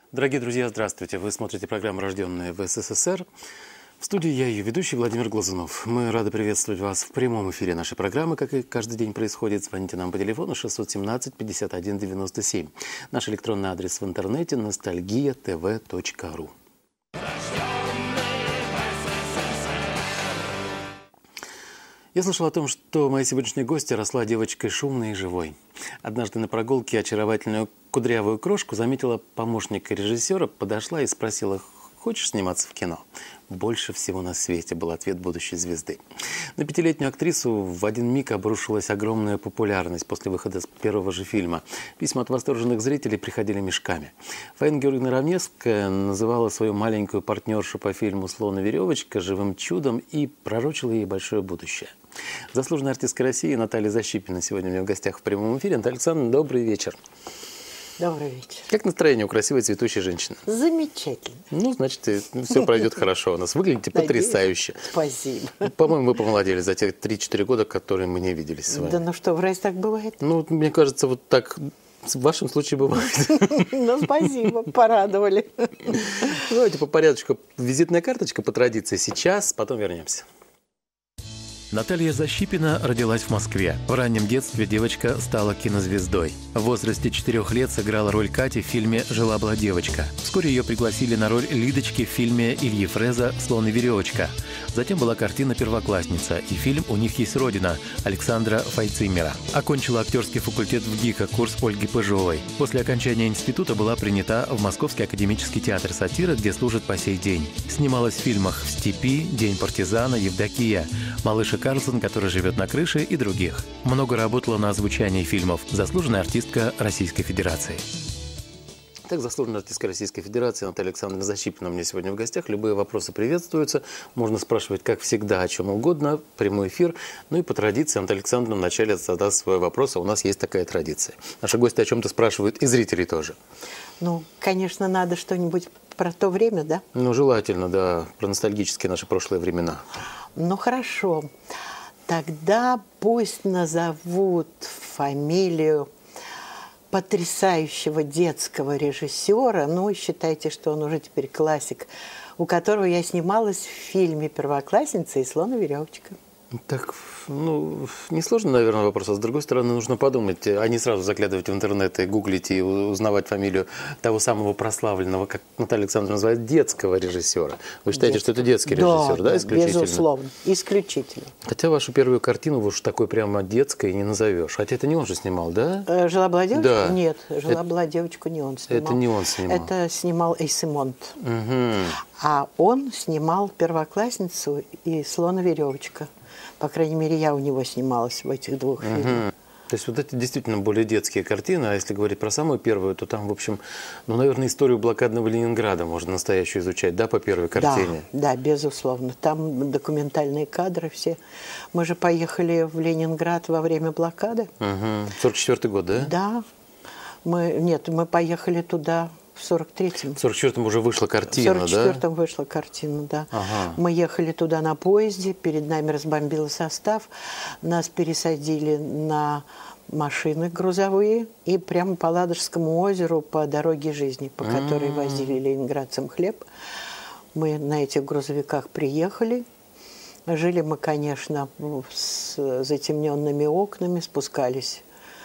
Дорогие друзья, здравствуйте. Вы смотрите программу «Рожденные в СССР». В студии я, ее ведущий Владимир Глазунов. Мы рады приветствовать вас в прямом эфире нашей программы, как и каждый день происходит. Звоните нам по телефону 617-51-97. Наш электронный адрес в интернете nostalgia.tv.ru. Я слышал о том, что моя сегодняшняя гостья росла девочкой шумной и живой. Однажды на прогулке очаровательную кудрявую крошку заметила помощник режиссера, подошла и спросила: «Хочешь сниматься в кино?» «Больше всего на свете», был ответ будущей звезды. На пятилетнюю актрису в один миг обрушилась огромная популярность после выхода первого же фильма. Письма от восторженных зрителей приходили мешками. Фаина Георгиевна Равневская называла свою маленькую партнершу по фильму «Слон и веревочка» живым чудом и пророчила ей большое будущее. Заслуженная артистка России Наталья Защипина сегодня у меня в гостях в прямом эфире. Наталья Александровна, добрый вечер. Добрый вечер. Как настроение у красивой цветущей женщины? Замечательно. Ну, значит, все пройдет хорошо у нас. Выглядите потрясающе. Спасибо. По-моему, вы помолодели за те 3-4 года, которые мы не виделись с вами. Да ну что, в раз так бывает? Ну, мне кажется, вот так в вашем случае бывает. Ну, спасибо, порадовали. Давайте по порядочку. Визитная карточка по традиции сейчас, потом вернемся. Наталья Защипина родилась в Москве. В раннем детстве девочка стала кинозвездой. В возрасте 4 лет сыграла роль Кати в фильме «Жила-была девочка». Вскоре ее пригласили на роль Лидочки в фильме Ильи Фреза «Слон и веревочка». Затем была картина «Первоклассница» и фильм «У них есть родина» Александра Файцимера. Окончила актерский факультет в ГИКа, курс Ольги Пыжовой. После окончания института была принята в Московский академический театр сатиры, где служит по сей день. Снималась в фильмах «В степи», «День партизана», «Евдокия», «Малыш и Карлсон, который живет на крыше» и других. Много работала на озвучании фильмов. Заслуженная артистка Российской Федерации. Так, заслуженная артистка Российской Федерации Наталья Александровна Защипина у меня сегодня в гостях. Любые вопросы приветствуются. Можно спрашивать, как всегда, о чем угодно. Прямой эфир. Ну и по традиции Наталья Александровна вначале задаст свой вопрос. А у нас есть такая традиция. Наши гости о чем-то спрашивают, и зрители тоже. Ну, конечно, надо что-нибудь про то время, да? Ну, желательно, да. Про ностальгические наши прошлые времена. Ну, хорошо. Тогда пусть назовут фамилию потрясающего детского режиссера, ну, считайте, что он уже теперь классик, у которого я снималась в фильме «Первоклассница» и «Слон и веревочка». Так, ну, несложный, наверное, вопрос. А с другой стороны, нужно подумать, а не сразу заглядывать в интернет и гуглить и узнавать фамилию того самого прославленного, как Наталья Александровна называет, детского режиссера. Вы считаете, что это детский режиссер, да, исключительно? Безусловно, исключительно. Хотя вашу первую картину уж такой прямо детской не назовешь. Хотя это не он же снимал, да? «Жила-была девочка»? Да. Нет, «Жила-была девочка» не он снимал. Это не он снимал. Это снимал Эйсемонт. Угу. А он снимал «Первоклассницу» и «Слон и веревочка». По крайней мере, я у него снималась в этих двух фильмах. То есть вот эти действительно более детские картины, а если говорить про самую первую, то там, в общем, ну, наверное, историю блокадного Ленинграда можно настоящую изучать, да, по первой картине? Да, безусловно. Там документальные кадры все. Мы же поехали в Ленинград во время блокады. 44-й год, да? Да. Мы поехали туда в 43-м. В 44-м уже вышла картина, да? В 44-м вышла картина, да. Ага. Мы ехали туда на поезде, перед нами разбомбило состав, нас пересадили на машины грузовые и прямо по Ладожскому озеру, по дороге жизни, по которой возили ленинградцам хлеб. Мы на этих грузовиках приехали. Жили мы, конечно, с затемненными окнами, спускались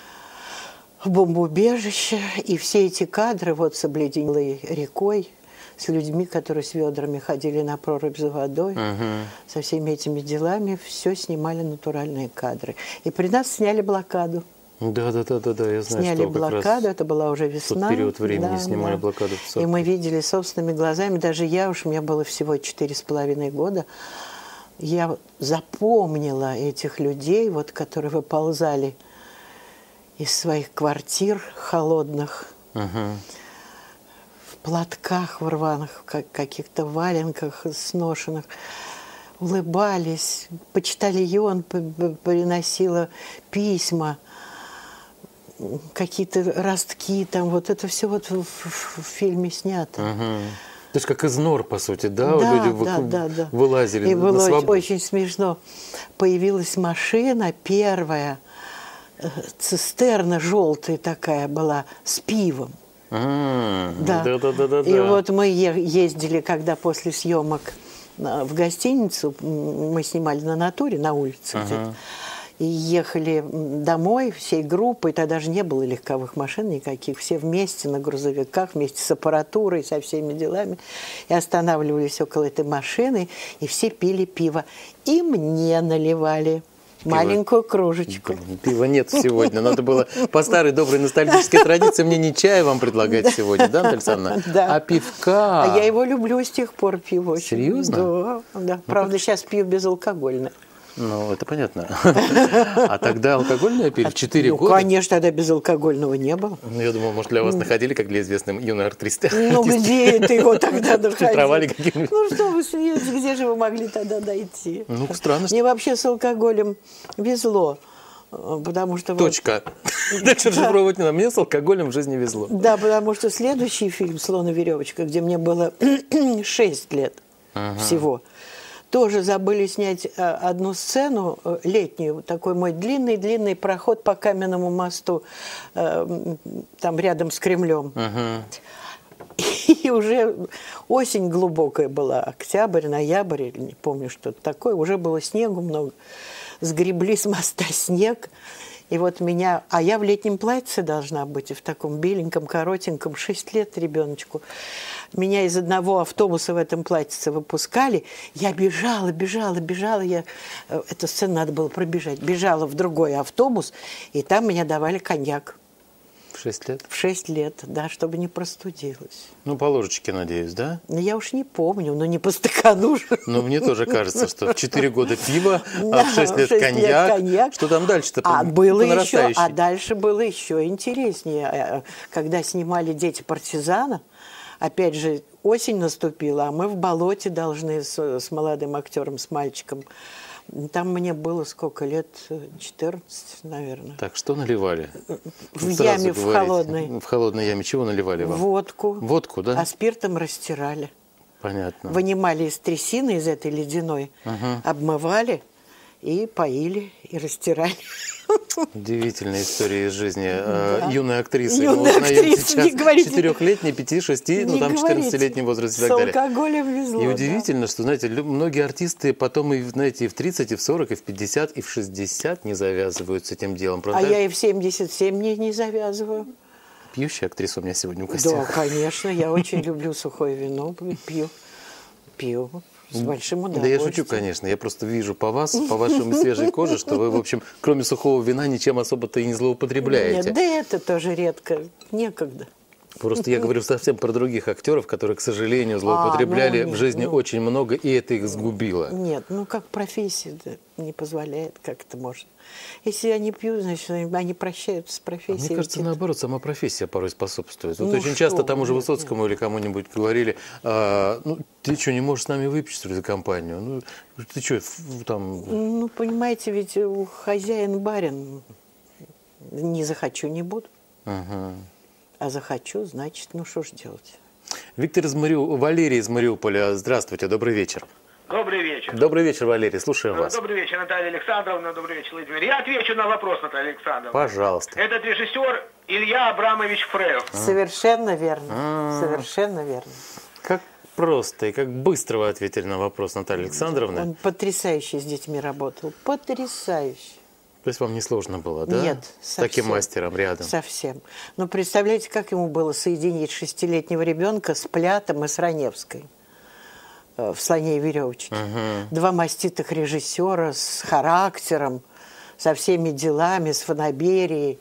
в бомбоубежище, и все эти кадры вот с обледенелой рекой, с людьми, которые с ведрами ходили на прорубь за водой, со всеми этими делами, все снимали натуральные кадры. И при нас сняли блокаду. Да, я знаю, сняли что блокаду, это была уже весна. В тот период времени снимали блокаду. И мы видели собственными глазами, даже я, мне было всего 4,5 года, я запомнила этих людей, вот, которые выползали из своих квартир холодных, в платках в рваных, каких-то валенках сношенных, улыбались. Почтальон приносила письма, какие-то ростки там. Вот это все вот в фильме снято. То есть как из нор, по сути, да? Люди вылазили и на было свободу. Очень смешно. Появилась машина первая, цистерна желтая такая была, с пивом. Да. И вот мы ездили, когда после съемок в гостиницу, мы снимали на натуре, на улице где-то, и ехали домой всей группой, тогда же не было легковых машин никаких, все вместе на грузовиках, вместе с аппаратурой, со всеми делами, и останавливались около этой машины, и все пили пиво. И мне наливали маленькую кружечку. Пива нет сегодня, надо было по старой доброй ностальгической традиции мне не чай вам предлагать сегодня, да, Наталья Александровна? Да. А пивка. А я его люблю с тех пор, пиво. Серьезно? Да. Правда, сейчас пью безалкогольное. Ну, это понятно. А тогда алкогольное пили в 4 года? Ну, конечно, тогда безалкогольного не было. Ну, я думал, может, для вас находили, как для известной юной артисты. Ну, где это его тогда находили? Фильтровали какими-нибудь? Ну, что вы смеетесь, где же вы могли тогда дойти? Ну, странно. Мне вообще с алкоголем везло, потому что... Точка. Дальше расшифровывать не надо. Мне с алкоголем в жизни везло. Да, потому что следующий фильм «Слон и веревочка», где мне было 6 лет всего, тоже забыли снять одну сцену летнюю, такой мой длинный-длинный проход по Каменному мосту, там рядом с Кремлем. И уже осень глубокая была, октябрь, ноябрь, или не помню, что-то такое, уже было снегу много. Сгребли с моста снег, и вот меня... А я в летнем платье должна быть, и в таком беленьком, коротеньком, 6 лет ребеночку. Меня из одного автобуса в этом платьице выпускали. Я бежала. Эту сцену надо было пробежать. Бежала в другой автобус, и там мне давали коньяк. В 6 лет? В 6 лет, да, чтобы не простудилась. Ну, по ложечке, надеюсь, да? Ну, я уж не помню, но не по стакану же. Но мне тоже кажется, что в 4 года пиво, а в 6 лет коньяк. Что там дальше-то по нарастающей? А дальше было еще интереснее. Когда снимали «Дети партизана», опять же, осень наступила, а мы в болоте должны с молодым актером, с мальчиком. Там мне было сколько лет? 14, наверное. Так, что наливали? В яме, в холодной. В холодной яме чего наливали вам? Водку. Водку, да? А спиртом растирали. Понятно. Вынимали из трясины, из этой ледяной, обмывали и поили, и растирали. Удивительная история из жизни юной актрисы. Юной актрисы, не говорите. 4-летней, 5-6, ну там 14-летний возраст и так далее. С алкоголем везло. И удивительно, что, знаете, многие артисты потом, и, знаете, и в 30, и в 40, и в 50, и в 60 не завязывают с этим делом, правда? А я и в 77 не завязываю. Пьющая актриса у меня сегодня в гостях. Да, конечно, я очень люблю сухое вино, пью. С большим удовольствием. Да я шучу, конечно. Я просто вижу по вас, по вашей свежей коже, что вы, в общем, кроме сухого вина, ничем особо-то и не злоупотребляете. Нет, да это тоже редко. Некогда. Просто я говорю совсем про других актеров, которые, к сожалению, злоупотребляли в жизни очень много, и это их сгубило. Нет, ну как профессия не позволяет, как это можно. Если они пьют, значит, они прощаются с профессией. Мне кажется, наоборот, сама профессия порой способствует. Вот очень часто тому же Высоцкому или кому-нибудь говорили, ну, ты что, не можешь с нами выпить, что ли, за компанию? Ну, ты что, там... Ну, понимаете, ведь хозяин барин, не захочу, не буду. А захочу, значит, ну что ж делать. Валерий из Мариуполя. Здравствуйте, добрый вечер. Добрый вечер. Добрый вечер, Валерий, слушаем вас. Добрый вечер, Наталья Александровна, добрый вечер, Владимир. Я отвечу на вопрос, Наталья Александровна. Пожалуйста. Этот режиссер Илья Абрамович Фрейв. Совершенно верно, совершенно верно. Как просто и как быстро вы ответили на вопрос, Наталья Александровна. Он потрясающе с детьми работал, потрясающе. То есть вам не сложно было, да? Нет, с таким мастером рядом? Совсем. Но представляете, как ему было соединить 6-летнего ребенка с Плятом и с Раневской в «Слоне и веревочке». Два маститых режиссера с характером, со всеми делами, с фанаберией,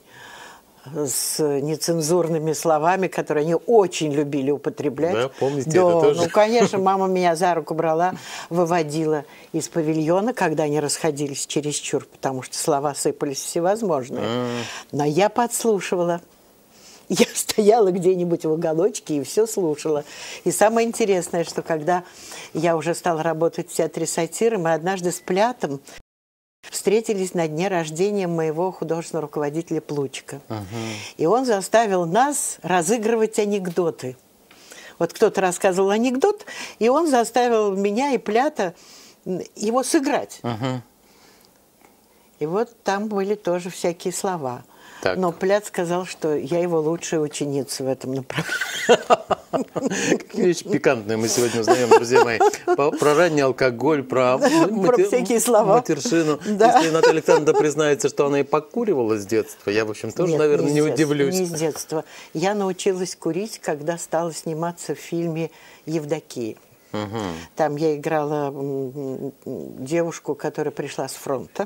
с нецензурными словами, которые они очень любили употреблять. Да, помните да, это тоже? Ну, конечно, мама меня за руку брала, выводила из павильона, когда они расходились чересчур, потому что слова сыпались всевозможные. Но я подслушивала. Я стояла где-нибудь в уголочке и все слушала. И самое интересное, что когда я уже стала работать в театре сатиры, мы однажды с Плятом встретились на дне рождения моего художественного руководителя Плучика. И он заставил нас разыгрывать анекдоты. Вот кто-то рассказывал анекдот, и он заставил меня и Плята его сыграть. И вот там были тоже всякие слова. Так. Но Пляц сказал, что я его лучшая ученица в этом направлении. Какие вещи пикантные мы сегодня узнаем, друзья мои. Про ранний алкоголь, про всякие слова. матершину. Да. Если Наталья Александровна признается, что она и покуривала с детства, я, в общем, тоже, Нет, наверное, не с детства, удивлюсь. Не с детства. Я научилась курить, когда стала сниматься в фильме «Евдокия». Там я играла девушку, которая пришла с фронта.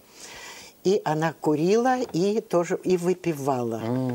И она курила и тоже и выпивала.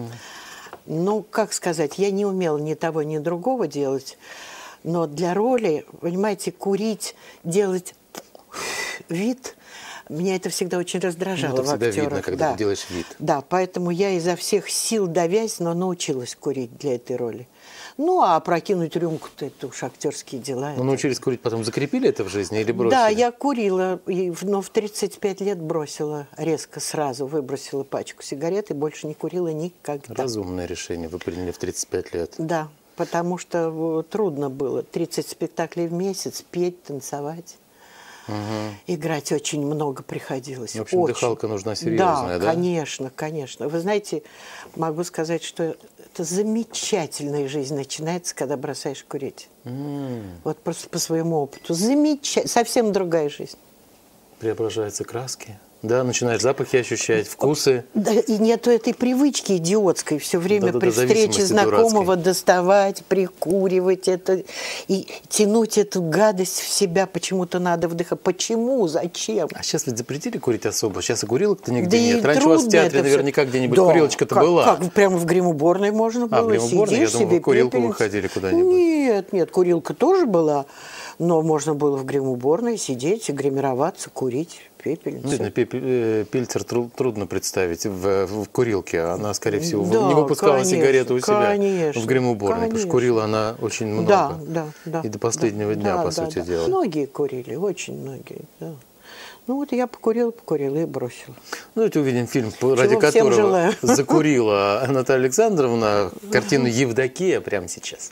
Ну, как сказать, я не умела ни того, ни другого делать. Но для роли, понимаете, курить, делать вид, меня это всегда очень раздражало Это в всегда актерах. видно, когда ты делаешь вид. Да, поэтому я изо всех сил давясь, но научилась курить для этой роли. Ну, а опрокинуть рюмку-то это уж актерские дела. Ну, научились курить, потом закрепили это в жизни или бросили? Да, я курила, но в 35 лет бросила, резко сразу выбросила пачку сигарет и больше не курила никогда. Разумное решение вы приняли в 35 лет. Да, потому что трудно было. 30 спектаклей в месяц, петь, танцевать. Играть очень много приходилось. В общем, очень. дыхалка нужна серьезная, да? Конечно, конечно. Вы знаете, могу сказать, что это замечательная жизнь начинается, когда бросаешь курить. Вот просто по своему опыту. Совсем другая жизнь. Преображаются краски. Да, начинаешь запахи ощущать, вкусы. Да, и нету этой привычки идиотской все время при встрече знакомого дурацкой. Доставать, прикуривать это и тянуть эту гадость в себя. Почему-то надо вдыхать. Почему? Зачем? А сейчас ведь запретили курить особо. Сейчас и курилок-то нигде Да нет. Раньше у вас в театре наверняка где-нибудь курилочка-то была. Как? Прямо в гримуборной можно было. В гримуборной? Я Сидишь думал, себе, в курилку пепельницу. вы ходили куда-нибудь. Нет, курилка тоже была. Но можно было в гримуборной сидеть, гримироваться, курить пепельницу. Пильцер трудно представить в курилке. Она, скорее всего, Да, не выпускала конечно, сигарету у себя конечно, в гримуборной. Потому что курила она очень много. Да. И до последнего дня, по сути дела. Многие курили, очень многие, да. Ну вот я покурила и бросила. Ну, давайте увидим фильм, ради которого закурила Наталья Александровна, картину «Евдокия» прямо сейчас.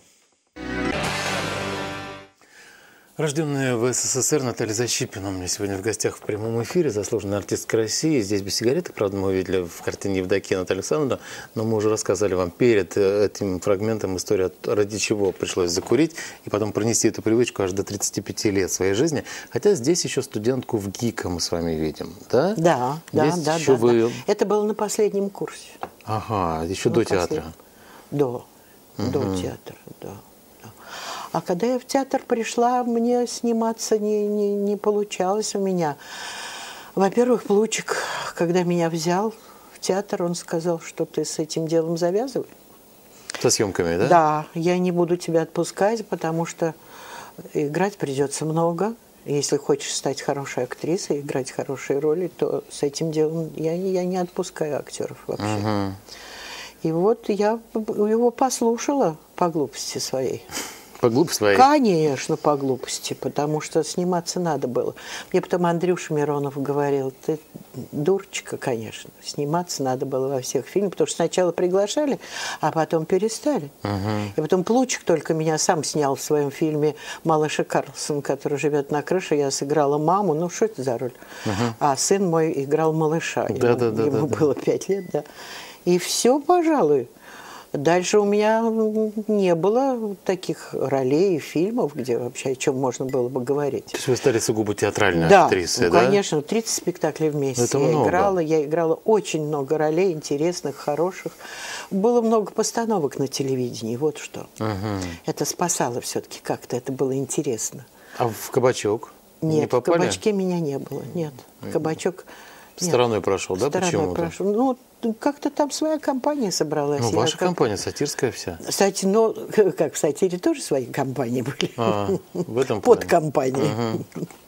Рожденная в СССР Наталья Защипина у меня сегодня в гостях в прямом эфире, заслуженная артистка России. Здесь без сигареты, правда, мы увидели в картине «Евдокия» Наталья Александровна, но мы уже рассказали вам перед этим фрагментом историю, ради чего пришлось закурить и потом пронести эту привычку аж до 35 лет своей жизни. Хотя здесь еще студентку в ГИКа мы с вами видим, да? Да. Это было на последнем курсе. Ага, еще до театра. До театра, да. А когда я в театр пришла, мне сниматься не получалось у меня. Во-первых, Плучик, когда меня взял в театр, он сказал, что ты с этим делом завязывай. Со съемками, да? Да, я не буду тебя отпускать, потому что играть придется много. Если хочешь стать хорошей актрисой, играть хорошие роли, то с этим делом я не отпускаю актеров вообще. И вот я его послушала по глупости своей. По глупости своей? Конечно, по глупости, потому что сниматься надо было. Мне потом Андрюша Миронов говорил, ты дурочка, конечно, сниматься надо было во всех фильмах, потому что сначала приглашали, а потом перестали. И потом Плучик только меня сам снял в своем фильме «Малыш и Карлсон», который живет на крыше. Я сыграла маму, ну что это за роль? А сын мой играл малыша, ему было 5 лет, да. И все, пожалуй. Дальше у меня не было таких ролей и фильмов, где вообще о чем можно было бы говорить. То есть вы стали сугубо театральной актрисой, да? Конечно, 30 спектаклей в месяц это много. Я играла очень много ролей, интересных, хороших. Было много постановок на телевидении, вот что. Это спасало все-таки как-то, это было интересно. А в «Кабачок» не попали? Нет, в «Кабачке» меня не было, нет. «Кабачок» стороной прошел, да, почему-то? Ну, как-то там своя компания собралась. Ну, ваша компания, сатирская вся. Кстати, как в сатире тоже свои компании были. В этом подкомпании.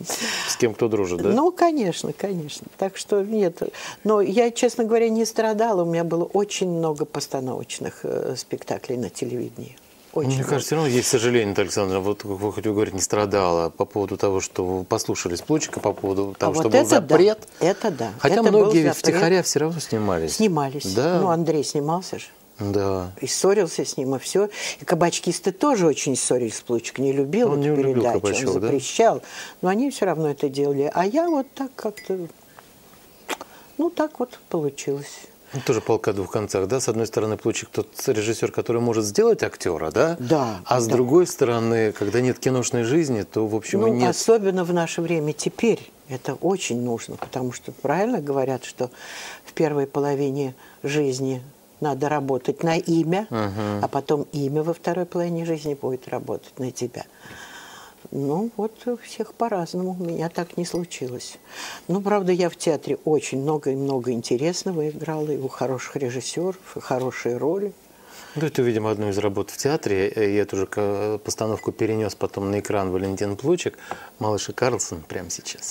С кем кто дружит, да? Ну, конечно. Так что нет. Но я, честно говоря, не страдала. У меня было очень много постановочных спектаклей на телевидении. Мне кажется, все равно есть сожаление, Наталья Александровна, вот вы, хоть вы говорите, не страдала по поводу того, что вы послушались Плучика, по поводу того, что был запрет. Да, это да. Хотя многие ведь втихаря все равно снимались. Да. Ну, Андрей снимался же. Да. И ссорился с ним, и все. И кабачкисты тоже очень ссорились с Плучик. Не любил эту передачу, он запрещал. Но они все равно это делали. А я вот так как-то... Ну, так вот получилось. Ну, тоже палка о двух концах, да? С одной стороны, получит тот режиссер, который может сделать актера, да? Да. А с другой стороны, когда нет киношной жизни, то, в общем, и нет... особенно в наше время теперь это очень нужно, потому что правильно говорят, что в первой половине жизни надо работать на имя, а потом имя во второй половине жизни будет работать на тебя. Ну, вот у всех по-разному. У меня так не случилось. Ну, правда, я в театре очень много и много интересного играла, и у хороших режиссеров, и хорошие роли. Ну, это, видимо, одну из работ в театре. Я эту же постановку перенес потом на экран Валентин Плучик. «Малыш и Карлсон» прямо сейчас.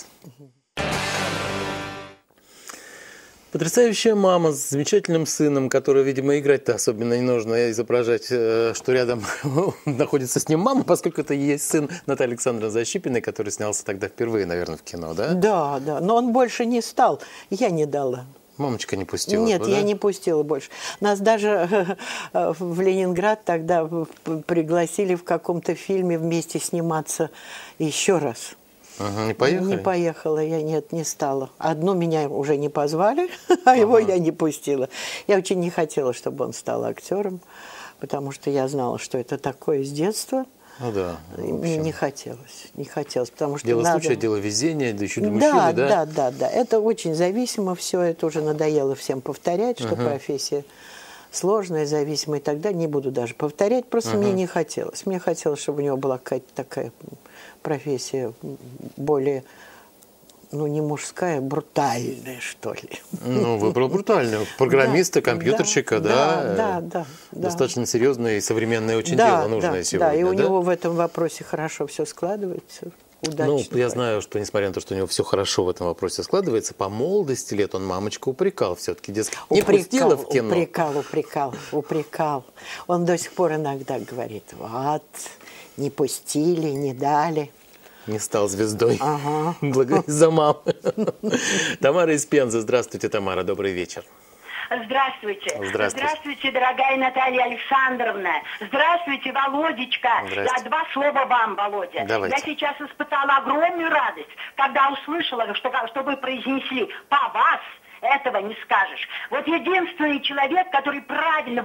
Потрясающая мама с замечательным сыном, который, видимо, играть-то особенно не нужно, изображать, что рядом находится с ним мама, поскольку это и есть сын Натальи Александровны Защипиной, который снялся тогда впервые, наверное, в кино, да? Да, да, но он больше не стал, я не дала. Мамочка не пустила? Нет, да? Я не пустила больше. Нас даже в Ленинград тогда пригласили в каком-то фильме вместе сниматься еще раз. Не поехали? Не поехала я, нет, не стала. Одну меня уже не позвали, а его я не пустила. Я очень не хотела, чтобы он стал актером, потому что я знала, что это такое с детства. Ну да. Мне не хотелось, потому что дело надо... случая, дело везения, да еще для мужчины, да? Да. Это очень зависимо все, это уже надоело всем повторять, что профессия сложная, зависимая и так далее. Не буду даже повторять, просто мне не хотелось. Мне хотелось, чтобы у него была какая-то такая профессия более, ну, не мужская, брутальная, что ли. Ну, выбрал брутальную. Программиста, компьютерщика, да? Да. Достаточно серьезное и современное очень дело, нужное сегодня. Да, и у него в этом вопросе хорошо все складывается. Удачно. Ну, я знаю, что несмотря на то, что у него все хорошо в этом вопросе складывается, по молодости лет он мамочку упрекал все-таки, дескать, не пустила в кино. Упрекал. Он до сих пор иногда говорит, вот, не пустили, не дали. Не стал звездой. Ага. Из-за мамы. Тамара из Пензы. Здравствуйте, Тамара. Добрый вечер. Здравствуйте. Здравствуйте, дорогая Наталья Александровна. Здравствуйте, Володечка. Я два слова вам, Володя. Давайте. Я сейчас испытала огромную радость, когда услышала, что вы произнесли «по вас». Этого не скажешь. Вот единственный человек, который правильно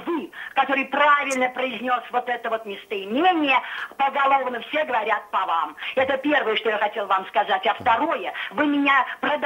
произнес вот это вот местоимение, поголовно все говорят по вам. Это первое, что я хотела вам сказать. А второе, вы меня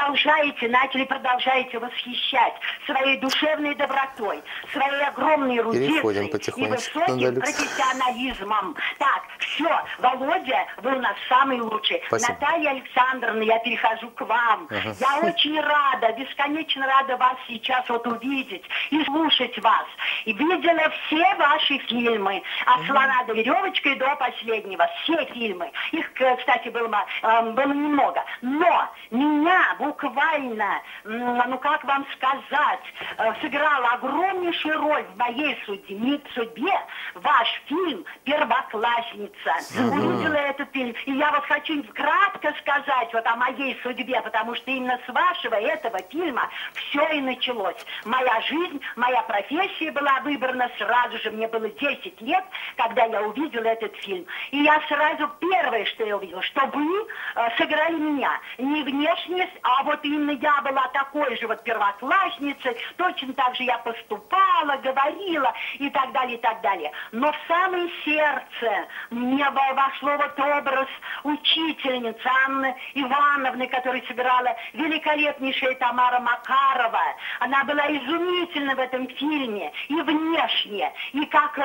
продолжаете восхищать своей душевной добротой, своей огромной эрудицией и высоким профессионализмом. Так, все, Володя, вы у нас самый лучший. Спасибо. Наталья Александровна, я перехожу к вам. Я очень рада, бесконечно рада вас сейчас вот увидеть и слушать вас. И видела все ваши фильмы. От «Слона до веревочки» до последнего. Все фильмы. Их, кстати, было немного. Но меня буквально, ну как вам сказать, сыграла огромнейшую роль в моей судьбе ваш фильм «Первоклассница». Увидела этот фильм. И я вот хочу кратко сказать вот о моей судьбе, потому что именно с вашего этого фильма все и началось. Моя жизнь, моя профессия была выбрана сразу же. Мне было 10 лет, когда я увидела этот фильм. И я сразу первое, что я увидела, что вы сыграли меня. Не внешне, а вот именно я была такой же вот первоклассницей. Точно так же я поступала, говорила и так далее, и так далее. Но в самое сердце мне вошло вот образ учительницы Анны Ивановны, которая сыграла великолепнейшая Тамара Макарова. Она была изумительна в этом фильме и внешне, и как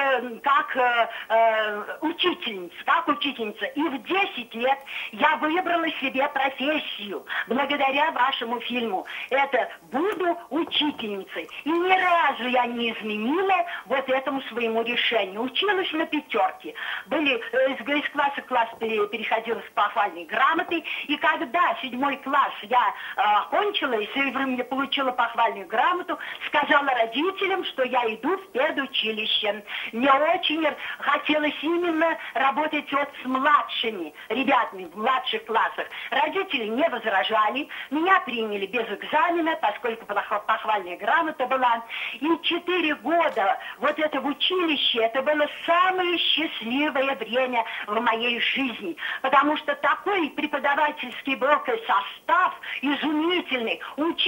учительница. И в 10 лет я выбрала себе профессию благодаря вашему фильму. Это «Буду учительницей». И ни разу я не изменила вот этому своему решению. Училась на 5. Из класса в класс переходила с похвальной грамотой. И когда 7 класс я окончила и получила похвальную грамоту, сказала родителям, что я иду в педучилище. Мне очень хотелось именно работать вот с младшими ребятами в младших классах. Родители не возражали, меня приняли без экзамена, поскольку похвальная грамота была. И 4 года вот это в училище, это было самое счастливое время в моей жизни, потому что такой преподавательский был состав изумительный. Учитель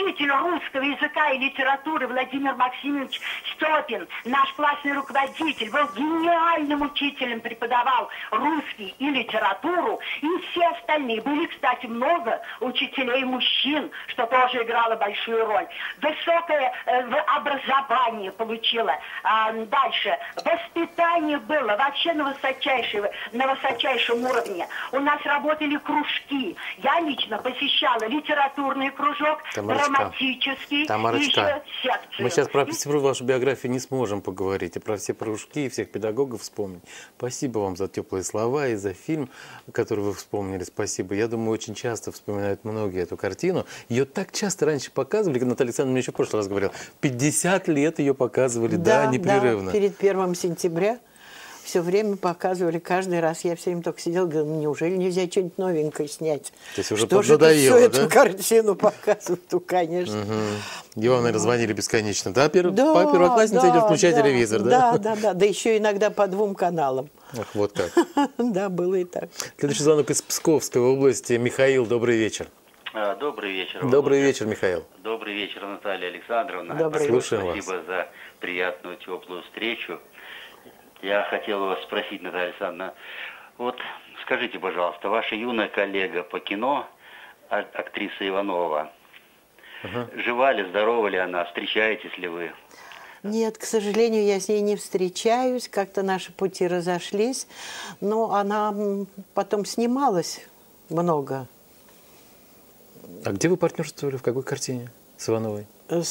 русского языка и литературы Владимир Максимович Степин, наш классный руководитель, был гениальным учителем, преподавал русский и литературу, и все остальные. Были, кстати, много учителей мужчин, что тоже играло большую роль. Высокое образование получила. Дальше. Воспитание было вообще на высочайшем уровне. У нас работали кружки. Я лично посещала литературный кружок, драматический, и еще секцию. Мы сейчас про всю вашу биографию не сможем поговорить, и про все кружки, и всех педагогов вспомнить. Спасибо вам за теплые слова и за фильм, который вы вспомнили. Спасибо. Я думаю, очень часто вспоминают многие эту картину. Ее так часто раньше показывали, как Наталья Александровна мне еще в прошлый раз говорила, 50 лет ее показывали, да, непрерывно. Да, перед 1 сентября все время показывали, каждый раз. Я все время только сидела, говорила, неужели нельзя что-нибудь новенькое снять? То есть уже что же поднадоело, всю да? эту картину показывают, ну, конечно. Его, наверное, звонили бесконечно. Да, первоклассница идет включать телевизор, да? Да, еще иногда по 2 каналам. Ах, вот как. Да, было и так. Следующий звонок из Псковской области. Михаил, добрый вечер. Добрый вечер. Добрый вечер, Михаил. Добрый вечер, Наталья Александровна. Добрый вечер. Спасибо за приятную, теплую встречу. Я хотел вас спросить, Наталья Александровна, вот скажите, пожалуйста, ваша юная коллега по кино, актриса Иванова, жива ли, здорова ли она, встречаетесь ли вы? Нет, к сожалению, я с ней не встречаюсь, как-то наши пути разошлись, но она потом снималась много. А где вы партнерствовали, в какой картине с Ивановой?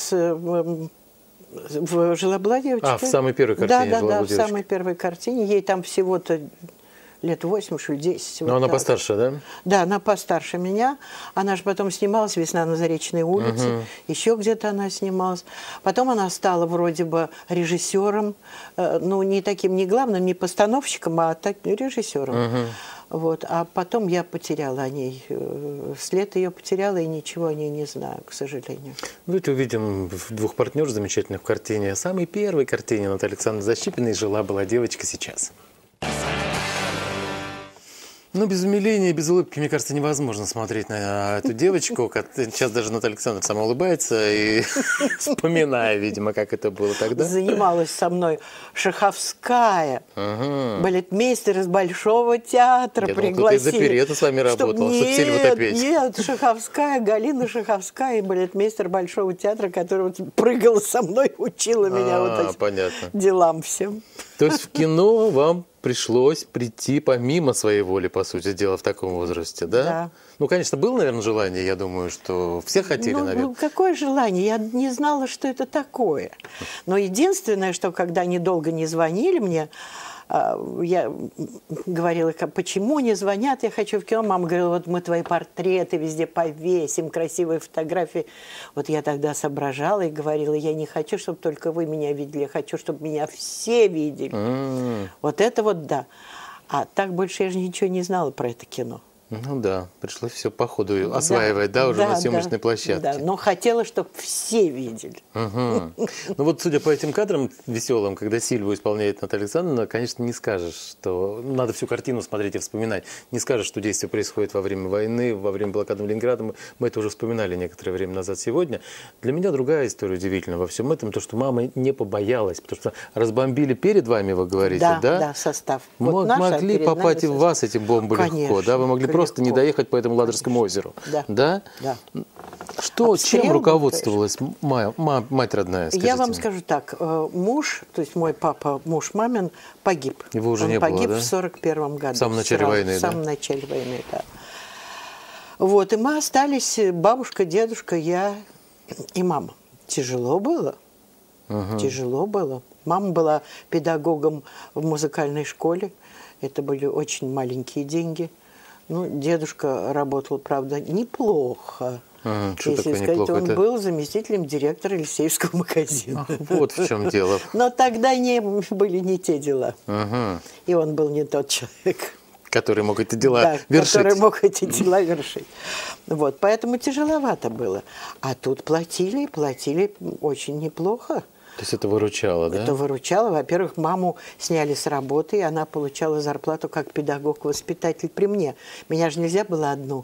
Жила-была девочка. В самой первой картине Да, в самой первой картине. Ей там всего-то лет 8, что ли, 10. Но она постарше, да? Да, она постарше меня. Она же потом снималась «Весна на Заречной улице». Еще где-то она снималась. Потом она стала вроде бы режиссером. Ну, не таким, не главным, не постановщиком, а режиссером. Вот. А потом я потеряла о ней. След ее потеряла, и ничего о ней не знаю, к сожалению. Давайте увидим 2 партнеров замечательных в картине. Самой первой картине Натальи Александровны Защипиной «Жила-была девочка» сейчас. Ну, без умиления, без улыбки, мне кажется, невозможно смотреть на эту девочку. Сейчас даже Наталья Александровна сама улыбается и вспоминая, видимо, как это было тогда. Занималась со мной Шаховская, балетмейстер из Большого театра, Я пригласили. думал, кто-то из опереты с вами работал, чтобы сели вот опять. Нет, Шаховская, Галина Шаховская, балетмейстер Большого театра, которая вот прыгала со мной, учила меня вот этим делам всем. То есть в кино вам пришлось прийти помимо своей воли, по сути дела, в таком возрасте, да? Да. Ну, конечно, было, наверное, желание, я думаю, что все хотели, наверное. Ну, какое желание? Я не знала, что это такое. Но единственное, что когда они долго не звонили мне, я говорила, почему не звонят, я хочу в кино. Мама говорила, вот мы твои портреты везде повесим, красивые фотографии. Вот я тогда соображала и говорила, я не хочу, чтобы только вы меня видели, я хочу, чтобы меня все видели. Вот это вот да. А так больше я же ничего не знала про это кино. Ну да, пришлось все по ходу осваивать, да, уже на съемочной площадке. Да, но хотела, чтобы все видели. Ну вот, судя по этим кадрам веселым, когда Сильву исполняет Наталья Александровна, конечно, не скажешь, что... Надо всю картину смотреть и вспоминать. Не скажешь, что действие происходит во время войны, во время блокады Ленинграда. Мы это уже вспоминали некоторое время назад сегодня. Для меня другая история удивительна во всем этом, то, что мама не побоялась, потому что разбомбили перед вами, вы говорите, да? Да, состав. Вот могли попасть и в вас эти бомбы легко, да? Вы могли просто не доехать по этому Ладожскому озеру. Да? Да. Что, чем руководствовалась мать родная? Скажите Я вам скажу так. Муж, то есть мой папа, муж мамин, погиб. Его уже не было, да? Он погиб в 1941 году. В самом начале войны, да? В самом начале войны, да. Вот, и мы остались, бабушка, дедушка, я и мама. Тяжело было. Тяжело было. Мама была педагогом в музыкальной школе. Это были очень маленькие деньги. Ну, дедушка работал, правда, неплохо. Если сказать, неплохо, он был заместителем директора Елисеевского магазина. Вот в чем дело. Но тогда были не те дела. И он был не тот человек. Который мог эти дела вершить. Который мог эти дела вершить. Вот, поэтому тяжеловато было. А тут платили очень неплохо. То есть это выручало, да? Это выручало. Во-первых, маму сняли с работы, и она получала зарплату как педагог-воспитатель при мне. Меня же нельзя было одну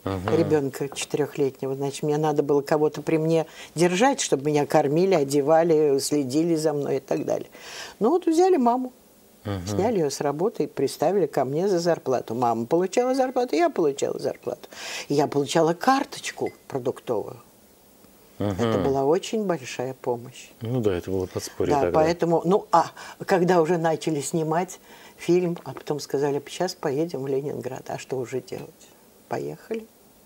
ребенка 4-летнего. Значит, мне надо было кого-то при мне держать, чтобы меня кормили, одевали, следили за мной и так далее. Ну вот взяли маму, сняли ее с работы и приставили ко мне за зарплату. Мама получала зарплату, я получала зарплату. И я получала карточку продуктовую. Это была очень большая помощь. Ну да, это было подспорье да, тогда. Поэтому, когда уже начали снимать фильм, а потом сказали, сейчас поедем в Ленинград. А что уже делать? Поехали.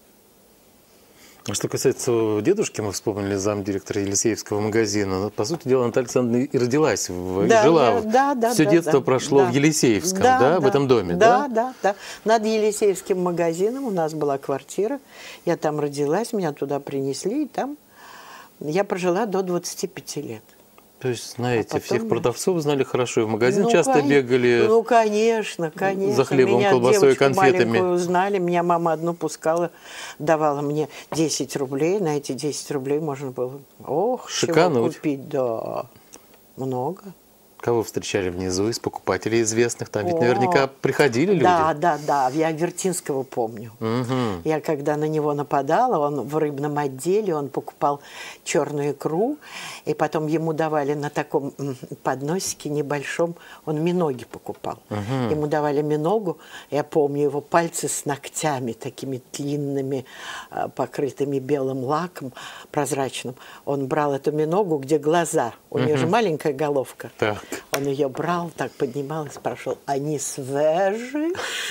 А что касается дедушки, мы вспомнили замдиректора Елисеевского магазина. Но, по сути дела, Наталья Александровна и родилась, жила. Все детство прошло в Елисеевском, в этом доме, да? Да. Над Елисеевским магазином у нас была квартира. Я там родилась, меня туда принесли, и там я прожила до 25 лет. То есть, знаете, всех продавцов знали хорошо, и в магазин часто бегали. Ну, конечно. За хлебом, колбасой и конфетами. Меня узнали, меня мама одну пускала, давала мне 10 рублей. На эти 10 рублей можно было, чего купить, да, много. Кого встречали внизу из покупателей известных? Там ведь наверняка приходили люди. Да. Я Вертинского помню. Я когда на него нападала, он в рыбном отделе, он покупал черную икру, и потом ему давали на таком подносике небольшом, он миноги покупал. Ему давали миногу, я помню его пальцы с ногтями такими длинными, покрытыми белым лаком прозрачным. Он брал эту миногу, где глаза, у нее же маленькая головка. Так. Он ее брал, так поднимал и спрашивал, они свежие?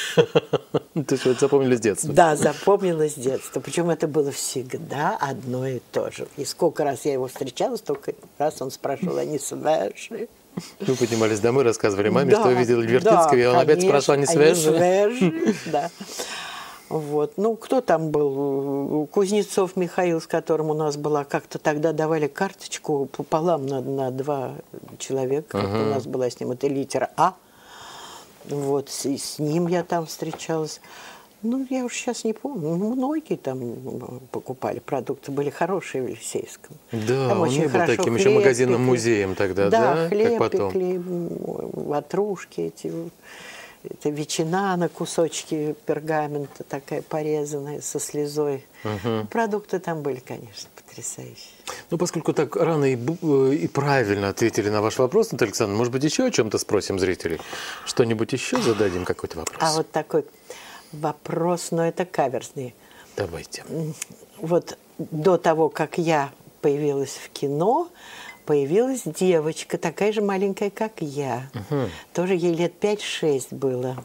То есть вы это запомнили с детства? Да, запомнила с детства. Причем это было всегда одно и то же. И сколько раз я его встречала, столько раз он спрашивал, они свежие? Вы поднимались домой, рассказывали маме, что вы видели Вертинского, и он опять спрашивал, они свежие? Да. Вот. Ну, кто там был? Кузнецов Михаил, с которым у нас была, как-то тогда давали карточку пополам на 2 человека. Как у нас была с ним, это литера А. Вот, с ним я там встречалась. Ну, я уж сейчас не помню. Многие там покупали продукты, были хорошие в Елисеевском. Да, там он очень не был таким еще магазином-музеем тогда, да? Да, хлеб пекли, ватрушки эти. Это ветчина на кусочки пергамента, такая порезанная, со слезой. Продукты там были, конечно, потрясающие. Ну, поскольку так рано и правильно ответили на ваш вопрос, Наталья Александровна, может быть, еще о чем-то спросим зрителей? Что-нибудь еще зададим, какой-то вопрос? А вот такой вопрос, но это каверзный. Давайте. Вот до того, как я появилась в кино, появилась девочка, такая же маленькая, как я. Тоже ей лет 5-6 было.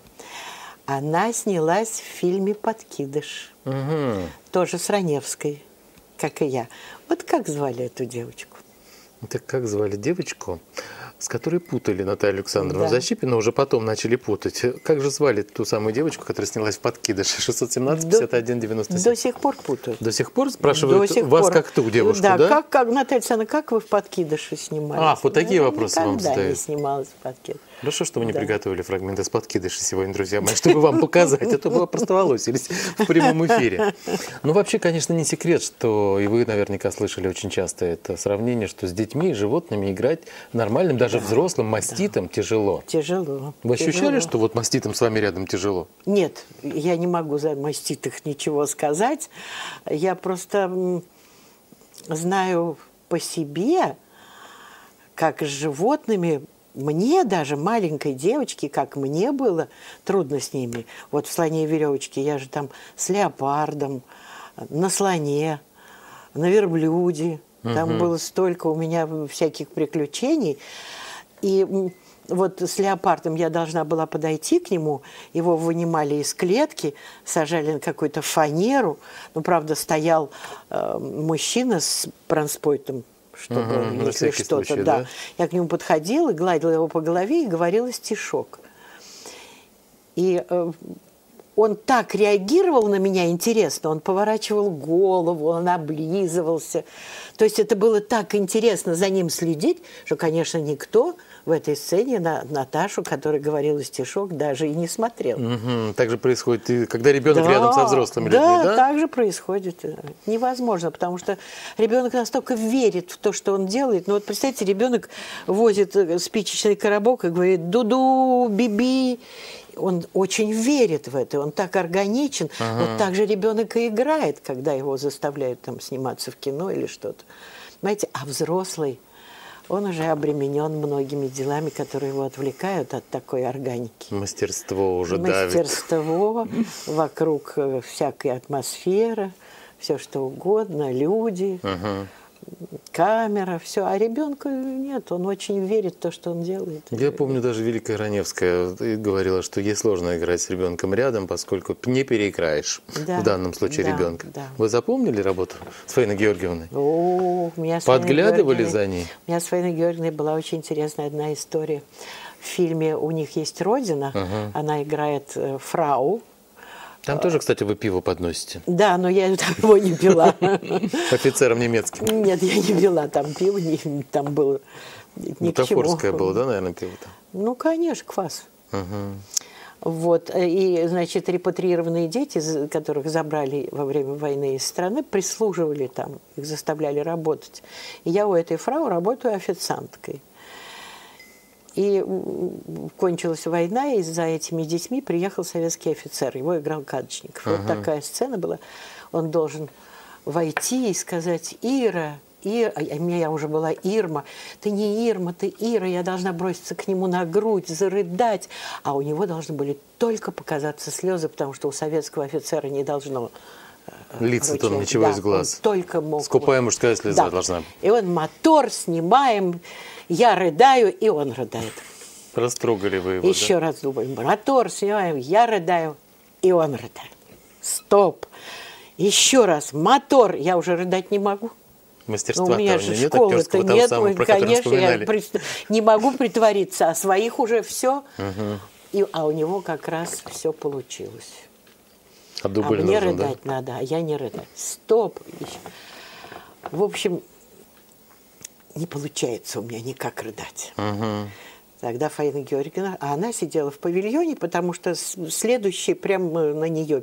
Она снялась в фильме «Подкидыш». Тоже с Раневской, как и я. Вот как звали эту девочку? Так как звали девочку, с которой путали Наталью Александровну Защипину, уже потом начали путать. Как же звали ту самую девочку, которая снялась в «Подкидыше» 617-51-97? До сих пор путают. До сих пор спрашивают вас как ту девушку, да? Да, как Наталья Александровна, как вы в «Подкидыше» снимались? Ах, вот такие вопросы вам задают. задают. Я не снималась в «Подкидыше». Хорошо, что вы не приготовили фрагменты с «Подкидыша» сегодня, друзья мои, чтобы вам показать, а то бы простоволосились в прямом эфире. Ну, вообще, конечно, не секрет, что, и вы наверняка слышали очень часто это сравнение, что с детьми и животными играть нормальным, даже взрослым маститом тяжело. Тяжело. Вы ощущали, что вот маститом с вами рядом тяжело? Нет, я не могу за маститах ничего сказать. Я просто знаю по себе, как с животными. Мне даже, маленькой девочке, как мне было трудно с ними. Вот в «Слоне и веревочке» я же там с леопардом, на слоне, на верблюде. Там было столько у меня всяких приключений. И вот с леопардом я должна была подойти к нему. Его вынимали из клетки, сажали на какую-то фанеру. Ну, правда, стоял мужчина с бронспойтом, чтобы, если что-то, случай, да. Я к нему подходила, гладила его по голове и говорила стишок. И он так реагировал на меня интересно, он поворачивал голову, он облизывался. То есть это было так интересно за ним следить, что, конечно, никто в этой сцене на Наташу, которая говорила стишок, даже и не смотрел. Так же происходит, и когда ребенок рядом со взрослыми людьми, да? Да, так же происходит. Невозможно, потому что ребенок настолько верит в то, что он делает. Ну вот представьте, ребенок возит спичечный коробок и говорит «ду-ду, биби». он очень верит в это, он так органичен. Вот так же ребенок и играет, когда его заставляют там сниматься в кино или что-то. Понимаете, а взрослый, он уже обременен многими делами, которые его отвлекают от такой органики. Мастерство уже давит. Мастерство, вокруг всякая атмосфера, все что угодно, люди, камера, все. А ребенку нет, он очень верит в то, что он делает. Я помню, даже Великая Раневская говорила, что ей сложно играть с ребенком рядом, поскольку не переиграешь в данном случае ребенка. Да. Вы запомнили работу с Фаиной Георгиевной? О, у меня подглядывали за ней? У меня с Фаиной Георгиевной была очень интересная одна история. В фильме «У них есть Родина» она играет фрау. Там тоже, кстати, вы пиво подносите. Да, но я его не пила. Офицером немецким. Нет, я не пила там пиво, там было ни к чему. Бутафорское было, да, наверное, пиво-то? Ну, конечно, квас. Вот, и, значит, репатриированные дети, которых забрали во время войны из страны, прислуживали там, их заставляли работать. И я у этой фрау работаю официанткой. И кончилась война, и за этими детьми приехал советский офицер. Его играл Кадочников. Вот такая сцена была. Он должен войти и сказать: «Ира, Ира», а я уже была Ирма. «Ты не Ирма, ты Ира». Я должна броситься к нему на грудь, зарыдать. А у него должны были только показаться слезы, потому что у советского офицера не должно литься там ничего из глаз. Только мог. Скупая мужская слеза должна. И он: «Мотор, снимаем». Я рыдаю, и он рыдает. Растрогали вы его, Еще раз думаем: мотор снимаем, я рыдаю, и он рыдает. Стоп. Еще раз: мотор, я уже рыдать не могу. Мастерства у меня же нет школы-то нет, самого, конечно, я не могу притвориться, а своих уже все. А у него как раз все получилось. А дубль мне нужен, рыдать надо, а я не рыдаю. Стоп. В общем, не получается у меня никак рыдать. Тогда Фаина Георгиевна, а она сидела в павильоне, потому что следующий прямо на нее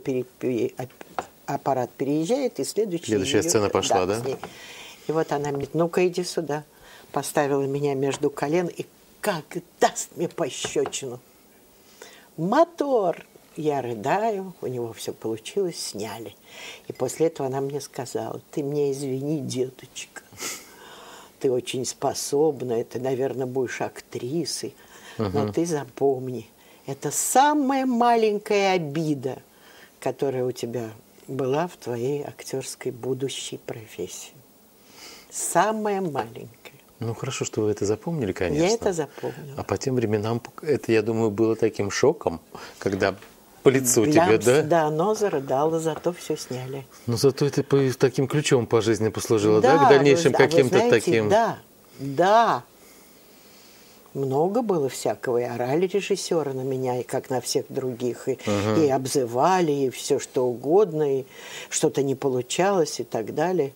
аппарат переезжает, и следующая сцена пошла, да? И вот она мне: ну-ка, иди сюда. Поставила меня между колен и как даст мне пощечину. Мотор. Я рыдаю, у него все получилось, сняли. И после этого она мне сказала: ты мне извини, деточка. Ты очень способна, ты, наверное, будешь актрисой, но ты запомни, это самая маленькая обида, которая у тебя была в твоей актерской будущей профессии. Самая маленькая. Ну, хорошо, что вы это запомнили, конечно. Я это запомнила. А по тем временам это, я думаю, было таким шоком, когда по лицу тебе, да? Да, но зарыдала, зато все сняли. Но зато это таким ключом по жизни послужило, да? К дальнейшим каким-то таким... Да. Много было всякого. И орали режиссеры на меня, и как на всех других. И обзывали, и все что угодно, и что-то не получалось, и так далее.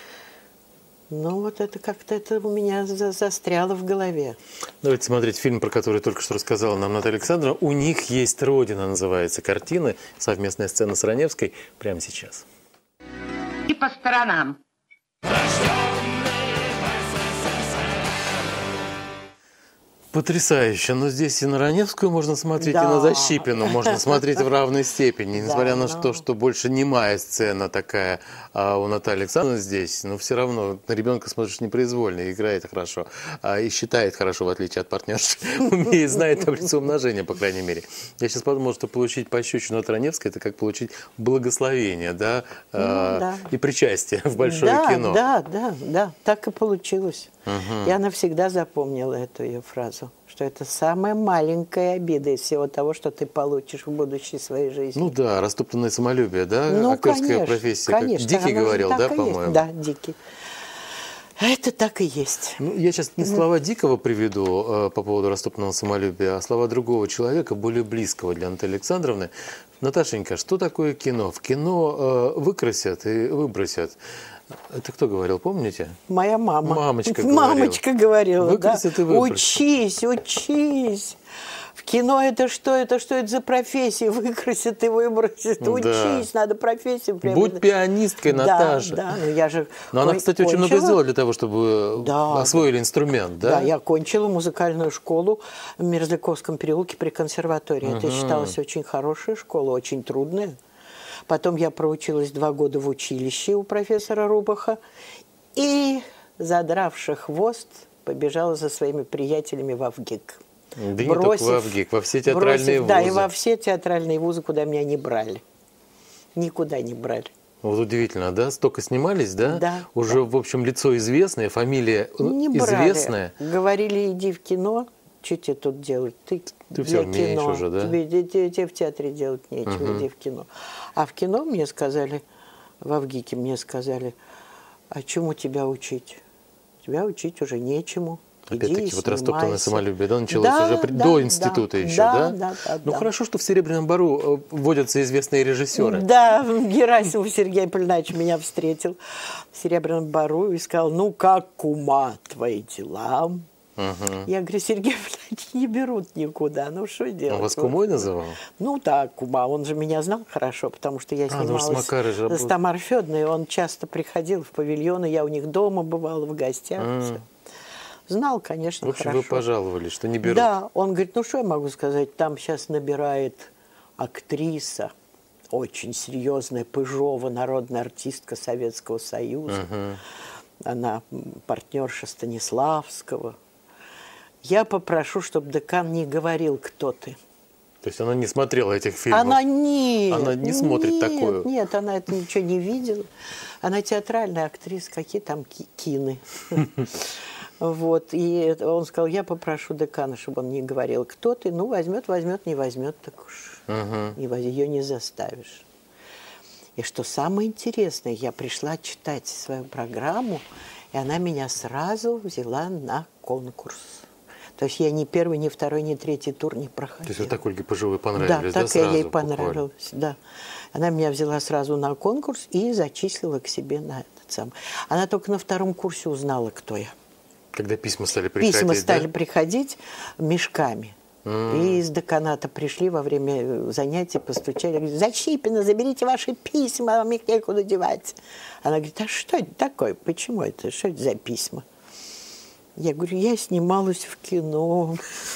Ну, вот это как-то у меня застряло в голове. Давайте смотреть фильм, про который только что рассказала нам Наталья Александровна. «У них есть Родина» называется картина. Совместная сцена с Раневской прямо сейчас. И по сторонам. Потрясающе. Но здесь и на Раневскую можно смотреть, и на Защипину можно смотреть в равной степени. Несмотря на то, что больше немая сцена такая, а у Натальи Александровны здесь, но все равно на ребенка смотришь непроизвольно, играет хорошо, и считает хорошо, в отличие от партнерши. Умеет, знает таблицу умножения, по крайней мере. Я сейчас подумал, что получить пощечину от Раневской — это как получить благословение, да, и причастие в большое кино. Да, так и получилось. Я навсегда запомнила эту ее фразу, что это самая маленькая обида из всего того, что ты получишь в будущей своей жизни. Ну да, растоптанное самолюбие, да? Ну, актерская профессия. Конечно. Дикий говорил, да, по-моему? Да, Дикий. Это так и есть. Ну, я сейчас не слова Дикого приведу по поводу растоптанного самолюбия, а слова другого человека, более близкого для Натальи Александровны. Наташенька, что такое кино? В кино выкрасят и выбросят. Это кто говорил, помните? Моя мама. Мамочка говорила. Мамочка говорила, Выкрасят и выбросят. Учись. В кино это что? Это что это за профессия? Выкрасят и выбросят. Да. Учись, надо профессию прям. Будь пианисткой, Наташа. Да, ну я же Но она, кстати, очень много сделала для того, чтобы Да. освоили инструмент, да? Да, я окончила музыкальную школу в Мерзляковском переулке при консерватории. Это считалось очень хорошая школа, очень трудная. Потом я проучилась 2 года в училище у профессора Рубаха. И, задравши хвост, побежала за своими приятелями в Авгик. Да не только в Авгик, во все театральные вузы. Да, и во все театральные вузы, куда меня не брали. Никуда не брали. Вот удивительно, да? Столько снимались, да? Да. Уже, в общем, лицо известное, фамилия Не брали. известная. Говорили, иди в кино. Что тебе тут делать? Ты всё для умеешь кино. уже, да? Тебе в театре делать нечего, иди в кино. А в кино мне сказали, в Авгике мне сказали, а чему тебя учить? Тебя учить уже нечему. Опять-таки, вот растоптанное снимайся. самолюбие, да, началось уже до института еще, да? Ну, хорошо, что в «Серебряном бару» вводятся известные режиссеры. Да, Герасимов Сергей Полинач меня встретил в «Серебряном бару» и сказал, ну, как, кума, твои дела? Я говорю, Сергей Полинач не берут никуда, ну, что делать? Он вас кумой называл? Ну, да, кума, он же меня знал хорошо, потому что я снималась с Тамарой Федоровной, он часто приходил в павильоны, я у них дома бывала, в гостях, все. Знал, конечно, в общем, хорошо. вы пожаловали, что не берут. Да, он говорит, ну, что я могу сказать, там сейчас набирает актриса, очень серьезная, Пыжова, народная артистка Советского Союза. Она партнерша Станиславского. Я попрошу, чтобы декан не говорил, кто ты. То есть она не смотрела этих фильмов? Она не смотрит такое? Нет, она это ничего не видела. Она театральная актриса, какие там кины. Вот, и он сказал, я попрошу декана, чтобы он не говорил, кто ты. Ну, возьмет, не возьмет, так уж ее не заставишь. И что самое интересное, я пришла читать свою программу, и она меня сразу взяла на конкурс. То есть я ни первый, ни второй, ни третий тур не проходила. То есть вот так Ольге Пыжовой понравились, да? Да, так я ей понравилась, да. Она меня взяла сразу на конкурс и зачислила к себе на этот самый. Она только на 2-м курсе узнала, кто я. Когда письма стали приходить, Письма стали приходить мешками. И из деканата пришли во время занятий, постучали, говорят, Защипина, заберите ваши письма, вам их некуда девать. Она говорит, а что это такое? Почему это? Что это за письма? Я говорю, я снималась в кино.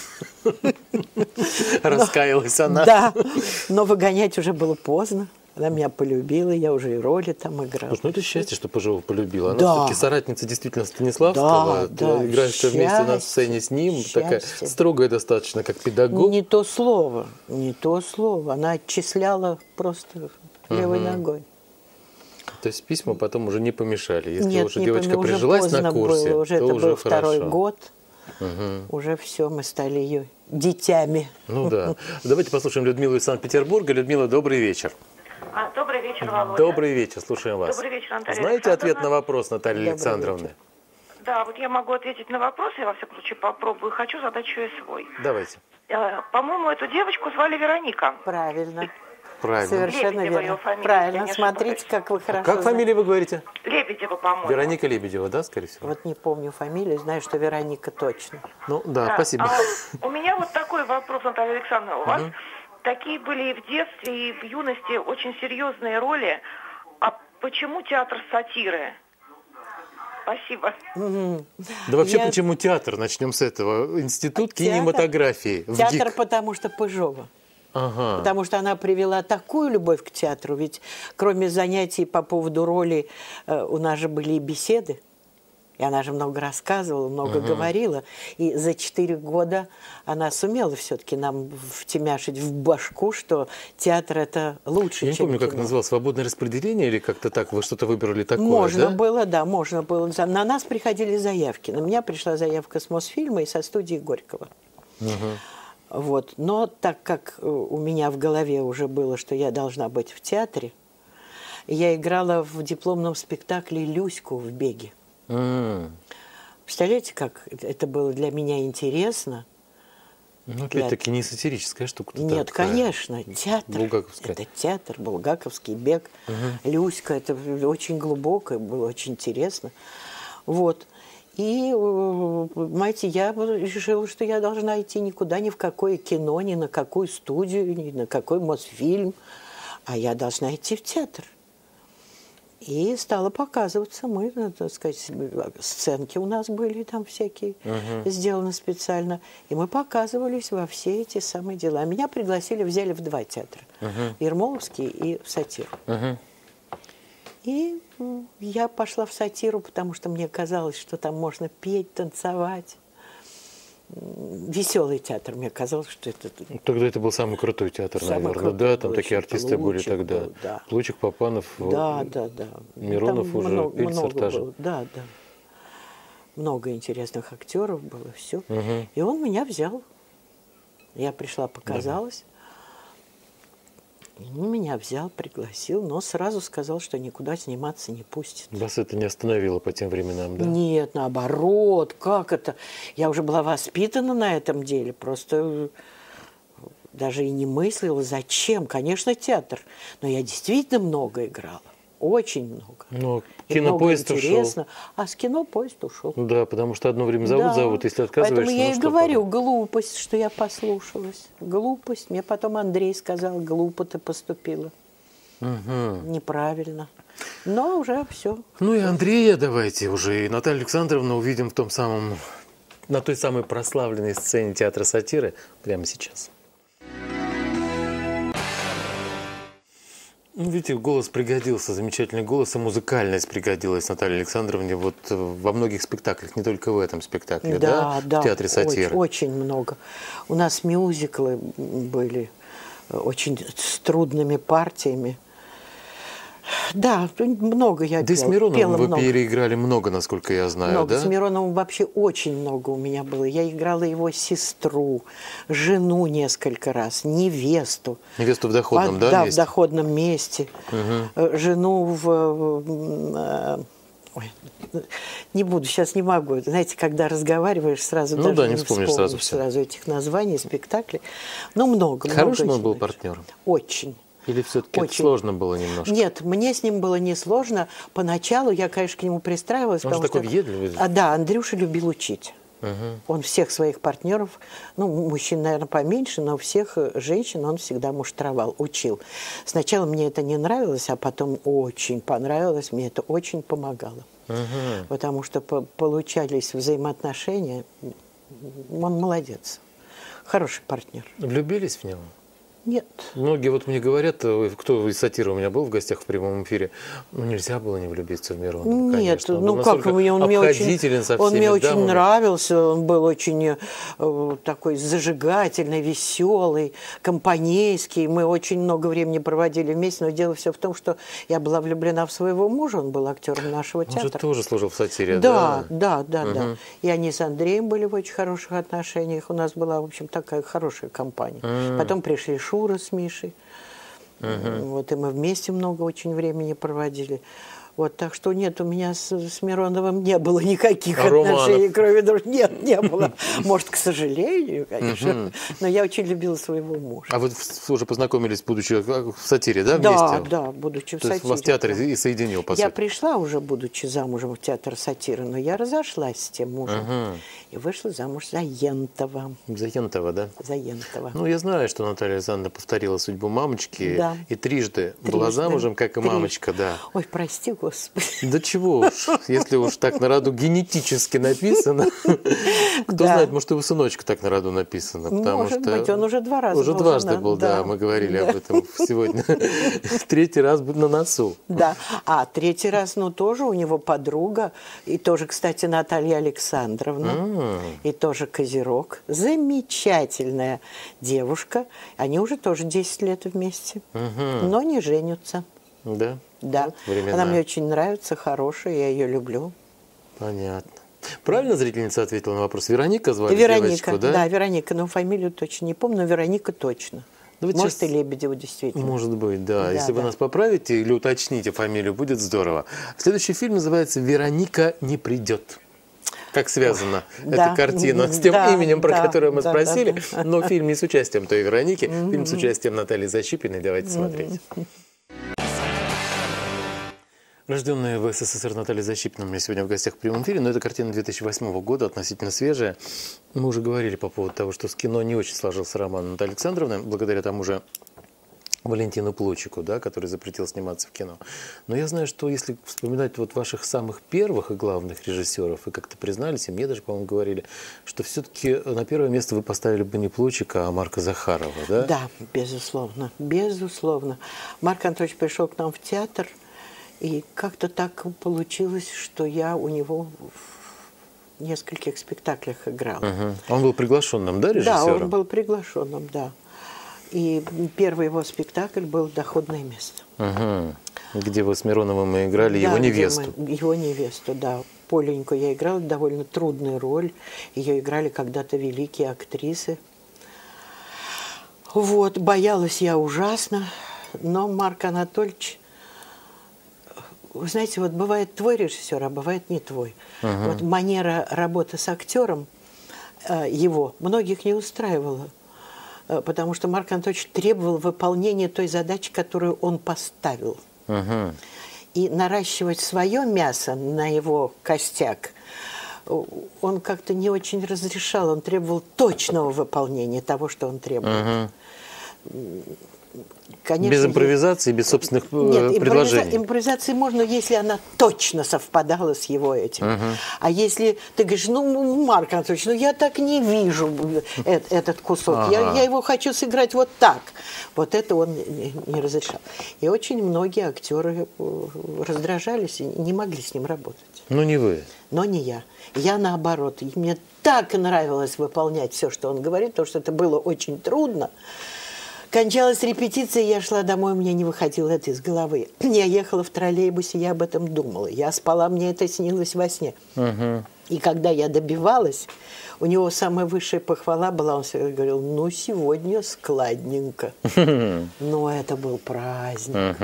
Раскаялась она. Да, но выгонять уже было поздно. Она меня полюбила, я уже и роли там играла. Слушай, ну это счастье, что Пыжова полюбила. Она Да. все-таки соратница действительно Станиславского. Да, Ты играешь все вместе на сцене с ним. Такая строгая достаточно, как педагог. Не то слово, не то слово. Она отчисляла просто левой ногой. То есть письма потом уже не помешали. Если Нет, уже не девочка уже прижилась на поздно курсе, было. Уже то это уже был хорошо. 2-й год. Уже все, мы стали ее детьми. Ну да. Давайте послушаем Людмилу из Санкт-Петербурга. Людмила, добрый вечер. Добрый вечер, Володя. Добрый вечер, слушаем вас. Добрый вечер, Наталья Знаете Александровна? ответ на вопрос Натальи Александровны? Да, вот я могу ответить на вопрос, я во всяком случае попробую. Хочу задать еще и свой. Давайте. По-моему, эту девочку звали Вероника. Правильно. Правильно. Совершенно Лебедева верно. ее фамилия, Правильно, если я не смотрите, ошибаюсь. как вы хорошо Как фамилия вы говорите? Лебедева, по-моему. Вероника Лебедева, да, скорее всего? Вот не помню фамилию, знаю, что Вероника точно. Ну да, Да. спасибо. У меня вот такой вопрос, Наталья Александровна. У вас такие были и в детстве, и в юности очень серьезные роли. А почему театр сатиры? Спасибо. Да вообще, почему театр? Начнем с этого. Институт кинематографии. в Театр, ГИК. потому что Пыжова. Ага. Потому что она привела такую любовь к театру. Ведь кроме занятий по поводу роли, у нас же были и беседы. И она же много рассказывала, много говорила. И за 4 года она сумела все-таки нам втемяшить в башку, что театр – это лучше, Я не чем помню, как это кино. называлось, свободное распределение или как-то так? Вы что-то выбрали такое, Можно да? было, да, можно было. На нас приходили заявки. На меня пришла заявка с Мосфильма и со студии Горького. Вот. Но так как у меня в голове уже было, что я должна быть в театре, я играла в дипломном спектакле «Люську» в «Беге». Представляете, как это было для меня интересно? Ну, опять-таки, не сатирическая штука. Нет, такая. конечно, театр. Булгаковская. Это театр, булгаковский бег. Люська, это очень глубокое, было очень интересно. Вот. И, понимаете, я решила, что я должна идти никуда, ни в какое кино, ни на какую студию, ни на какой Мосфильм, а я должна идти в театр. И стала показываться. Мы, так сказать, сценки у нас были там всякие, сделаны специально. И мы показывались во все эти самые дела. Меня пригласили, взяли в 2 театра. Ермоловский и в «Сатиру». И я пошла в «Сатиру», потому что мне казалось, что там можно петь, танцевать. Веселый театр, мне казалось, что это... Тогда это был самый крутой театр, самый наверное. крутой, Да, там такие артисты были тогда. Был, да. Лучик, Папанов, да. Миронов там уже, Пельцер тоже. Было. Да. Много интересных актеров было, все. И он меня взял. Я пришла, показалась. Он меня взял, пригласил, но сразу сказал, что никуда сниматься не пустит. Вас это не остановило по тем временам, да? Нет, наоборот, как это? Я уже была воспитана на этом деле, просто даже и не мыслила, зачем. Конечно, театр, но я действительно много играла, очень много. Но кинопоезд ушел. А с кино поезд ушел. Да, потому что одно время зовут, если отказываешься... Поэтому я и говорю, глупость, что я послушалась. Глупость. Мне потом Андрей сказал, глупо ты поступила. Неправильно. Но уже все. Ну и Андрея давайте уже, и Наталью Александровну увидим в том самом, на той самой прославленной сцене театра «Сатиры» прямо сейчас. Ну, видите, голос пригодился, замечательный голос, и музыкальность пригодилась Наталье Александровне вот во многих спектаклях, не только в этом спектакле, да? В театре «Сатиры». Очень много. У нас мюзиклы были очень с трудными партиями. Да, много я пела. Да и с Мироновым вы переиграли много, насколько я знаю, много. Да? С Мироновым вообще очень много у меня было. Я играла его сестру, жену несколько раз, невесту. Невесту в доходном, да, да, месте? в доходном месте. Жену Ой, не буду, сейчас не могу. Знаете, когда разговариваешь, сразу ну, даже да, не вспомнишь сразу этих названий, спектаклей. Ну, много. Хорошим много он был партнером? Очень. Или все-таки сложно было немножко? Нет, мне с ним было не сложно. Поначалу я, конечно, к нему пристраивалась. Он же такой въедливый. Да, Андрюша любил учить. Он всех своих партнеров, ну, мужчин, наверное, поменьше, но всех женщин он всегда муштровал, учил. Сначала мне это не нравилось, а потом очень понравилось, мне это очень помогало. Потому что получались взаимоотношения. Он молодец. Хороший партнер. Влюбились в него? Нет. Многие вот мне говорят, кто из «Сатиры» у меня был в гостях в прямом эфире, ну нельзя было не влюбиться в Миронова. Нет, конечно. ну как, он мне очень нравился, он был очень такой зажигательный, веселый, компанейский. Мы очень много времени проводили вместе, но дело все в том, что я была влюблена в своего мужа, он был актером нашего театра. Он же тоже служил в «Сатире», да? Да. И они с Андреем были в очень хороших отношениях, у нас была, в общем, такая хорошая компания. Потом пришли Шура с Мишей. Вот, и мы вместе много очень времени проводили. Вот, так что нет, у меня с Мироновым не было никаких отношений, кроме дружбы. Нет, не было. Может, к сожалению, конечно. Но я очень любила своего мужа. А вы уже познакомились, будучи в «Сатире», да, вместе? Да, будучи в «Сатире». То есть вас театр и соединил, по сути? Я пришла уже, будучи замужем в театр «Сатиры», но я разошлась с тем мужем. И вышла замуж за Ентова. За Ентова, да? За Ентова. Ну, я знаю, что Наталья Александровна повторила судьбу мамочки. Да. И трижды была замужем, как и мамочка, да. Ой, прости, Господи. Да чего уж, если уж так на роду генетически написано. Кто знает, может, и у сыночка так на роду написано. Может быть, он уже 2 раза был. Уже дважды был, да, мы говорили об этом сегодня. 3-й раз будет на носу. Да, а 3-й раз, ну, тоже у него подруга, и тоже, кстати, Наталья Александровна, и тоже Козерог. Замечательная девушка. Они уже тоже 10 лет вместе, но не женятся. Да? Да. Она мне очень нравится, хорошая, я ее люблю. Понятно. Правильно зрительница ответила на вопрос? Вероника звали девочку, да? Да, Вероника, но фамилию точно не помню, но Вероника точно. Может, сейчас... и Лебедева, действительно. Может быть, да. Если вы нас поправите или уточните фамилию, будет здорово. Следующий фильм называется «Вероника не придет». Как связана эта картина с тем именем, про которое мы спросили, но фильм не с участием той Вероники, фильм с участием Натальи Защипиной. Давайте смотреть. Рожденная в СССР Наталья Защипина у меня сегодня в гостях в прямом эфире, но это картина 2008 года, относительно свежая. Мы уже говорили по поводу того, что с кино не очень сложился роман Натальи Александровны, благодаря тому же Валентину Плучику, да, который запретил сниматься в кино. Но я знаю, что если вспоминать вот ваших самых первых и главных режиссеров, вы как-то признались, и мне даже, по-моему, говорили, что все-таки на первое место вы поставили бы не Плучика, а Марка Захарова, да? Да, безусловно, безусловно. Марк Анатольевич пришел к нам в театр, и как-то так получилось, что я у него в нескольких спектаклях играла. Он был приглашенным, да, режиссером? Да, он был приглашенным, да. И первый его спектакль был «Доходное место». Где вы с Мироновым и играли его невесту. Его невесту, да. Поленьку я играла, довольно трудную роль. Ее играли когда-то великие актрисы. Вот, боялась я ужасно. Но Марк Анатольевич... Вы знаете, вот бывает твой режиссер, а бывает не твой. Вот манера работы с актером его многих не устраивала. Потому что Марк Анатольевич требовал выполнения той задачи, которую он поставил. И наращивать свое мясо на его костяк он как-то не очень разрешал. Он требовал точного выполнения того, что он требовал. Конечно, без импровизации, без собственных предложений. Импровизации можно, если она точно совпадала с его этим. А если ты говоришь, ну, Марк Анатольевич, ну я так не вижу этот кусок, я его хочу сыграть вот так. Вот это он не разрешал. И очень многие актеры раздражались и не могли с ним работать. Ну, не вы. Но не я. Я наоборот. Мне так нравилось выполнять все, что он говорит, потому что это было очень трудно. Кончалась репетиция, я шла домой, мне не выходило это из головы. Я ехала в троллейбусе, я об этом думала. Я спала, мне это снилось во сне. И когда я добивалась, у него самая высшая похвала была, он всегда говорил, ну, сегодня складненько. Но это был праздник.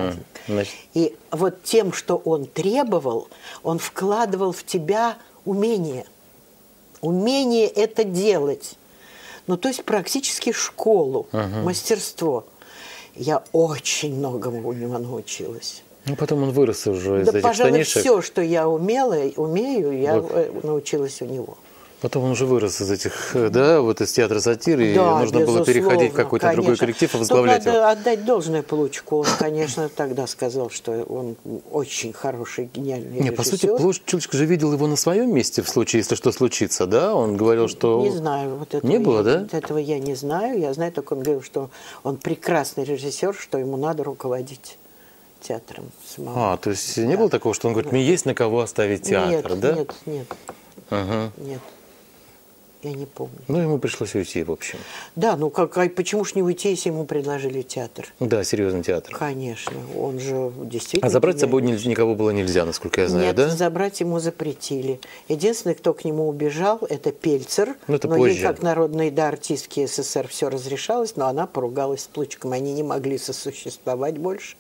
И вот тем, что он требовал, он вкладывал в тебя умение. Умение это делать. Ну, то есть практически школу, мастерство. Я очень многому у него научилась. Ну, потом он вырос уже из этих пожалуй, штанишек. Все, что я умею, я научилась у него. Потом он уже вырос из этих, да, вот из театра сатиры, и нужно было переходить в какой-то другой коллектив и возглавлять его. Надо отдать должное Плучику. Он, конечно, тогда сказал, что он очень хороший, гениальный режиссер. По сути, Плучик же видел его на своем месте в случае, если что случится, да? Он говорил, что... Не знаю. Вот этого не было, да? Этого я не знаю. Я знаю, только он говорил, что он прекрасный режиссер, что ему надо руководить театром самого. То есть не было такого, что он говорит, мне есть на кого оставить театр, да? Нет. Нет. Я не помню. Ну, ему пришлось уйти, в общем. Да, ну почему ж не уйти, если ему предложили театр? Да, серьезный театр. Конечно, он же действительно... А забрать с собой никого было нельзя, насколько я знаю, да? Нет, забрать ему запретили. Единственный, кто к нему убежал, это Пельцер. Ну, это но позже. Ей, как народной до артистки СССР, все разрешалось, но она поругалась с Плучиком. Они не могли сосуществовать больше.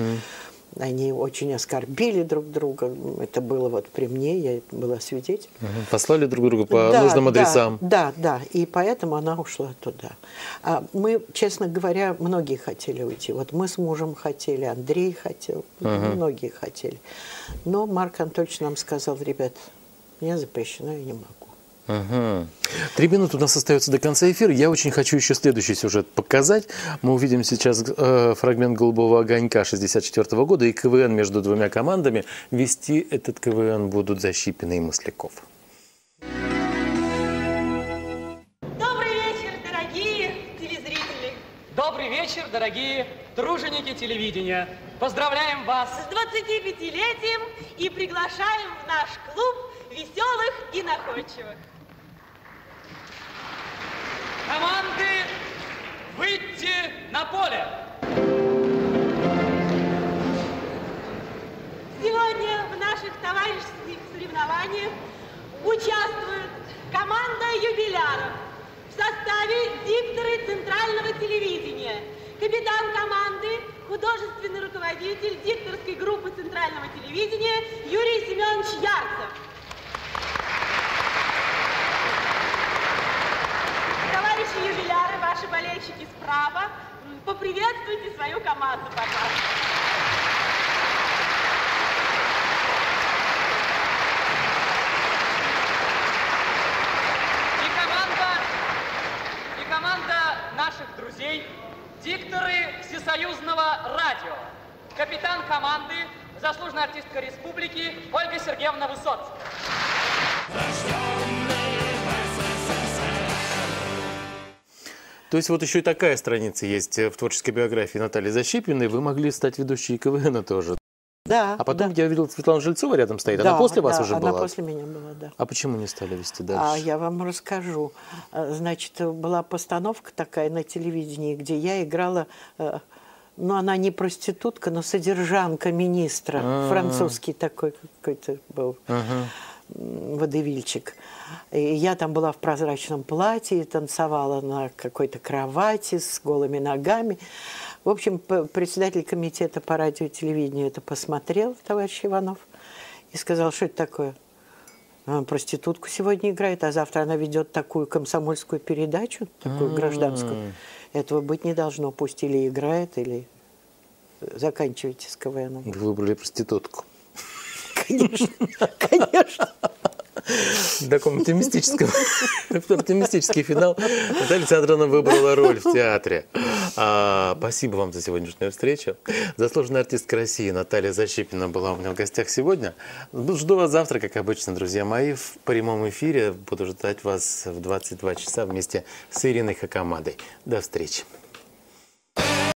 Они очень оскорбили друг друга. Это было вот при мне, я была свидетель. Послали друг друга по нужным адресам. Да. И поэтому она ушла туда. А мы, честно говоря, многие хотели уйти. Вот мы с мужем хотели, Андрей хотел, многие хотели. Но Марк Анатольевич нам сказал, ребят, мне запрещено, я не могу. 3 минуты у нас остается до конца эфира. Я очень хочу еще следующий сюжет показать. Мы увидим сейчас фрагмент «Голубого огонька» 1964 года и КВН между двумя командами. Вести этот КВН будут Защипина и Масляков. Добрый вечер, дорогие телезрители. Добрый вечер, дорогие труженики телевидения. Поздравляем вас с 25-летием и приглашаем в наш клуб веселых и находчивых. Команды, выйти на поле! Сегодня в наших товарищеских соревнованиях участвует команда юбиляров в составе дикторы Центрального телевидения, капитан команды, художественный руководитель дикторской группы Центрального телевидения Юрий Семенович Ярцев. Товарищи юбиляры, ваши болельщики справа, поприветствуйте свою команду, пожалуйста. гостей, дикторы Всесоюзного радио, капитан команды, заслуженная артистка республики Ольга Сергеевна Высоцкая. То есть вот еще и такая страница есть в творческой биографии Натальи Защипиной. Вы могли стать ведущей КВН тоже. Да. А потом да. я видел, Светлана Жильцова рядом стоит. Да, Она после вас да, уже она была? после меня была, да. А почему не стали вести дальше? А я вам расскажу. Значит, была постановка такая на телевидении, где я играла, ну, она не проститутка, но содержанка министра. Французский такой какой-то был. Водевильчик. И я там была в прозрачном платье и танцевала на какой-то кровати с голыми ногами. В общем, председатель комитета по радио и телевидению это посмотрел, товарищ Иванов, и сказал, что это такое. Проститутку сегодня играет, а завтра она ведет такую комсомольскую передачу, такую гражданскую. Этого быть не должно. Пусть или играет, или заканчивайте с КВН. Вы выбрали проститутку. Конечно, конечно. Такой оптимистический финал. Наталья Александровна выбрала роль в театре. Спасибо вам за сегодняшнюю встречу. Заслуженная артистка России Наталья Защипина была у меня в гостях сегодня. Жду вас завтра, как обычно, друзья мои, в прямом эфире. Буду ждать вас в 22 часа вместе с Ириной Хакамадой. До встречи.